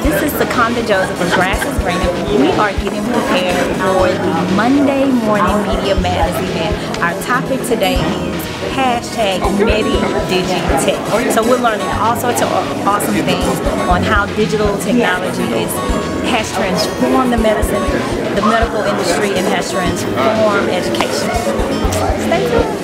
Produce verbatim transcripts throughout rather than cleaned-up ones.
This is Seconda Joseph of Grass is Greener. We are getting prepared for the Monday Morning Media Madness event. Our topic today is hashtag MediDigiTech. So we're learning all sorts of awesome things on how digital technology is, has transformed the medicine, the medical industry, and has transformed education. Stay tuned.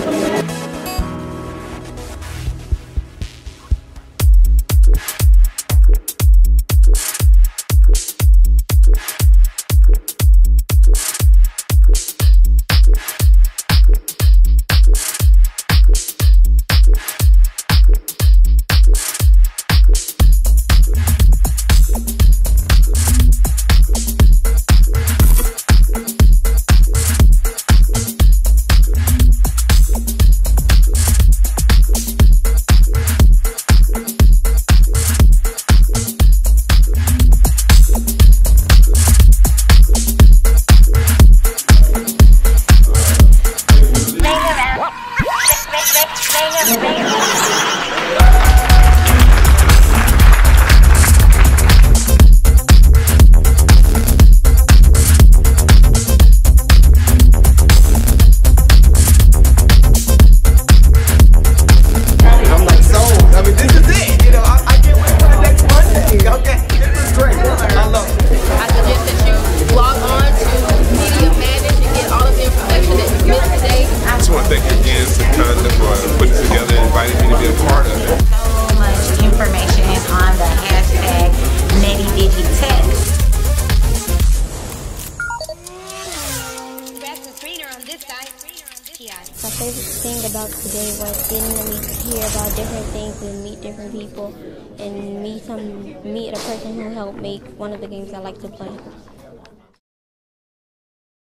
My favorite thing about today was getting to meet, hear about different things and meet different people and meet some meet a person who helped make one of the games I like to play.